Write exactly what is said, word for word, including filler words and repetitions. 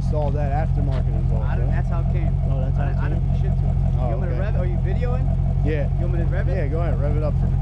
installed that aftermarket involved. I don't, that's how it came. Oh, that's how I, it I came? don't do shit to it. Oh, you want me okay. to rev it? Are you videoing? Yeah. You want me to rev it? Yeah, go ahead, rev it up for me.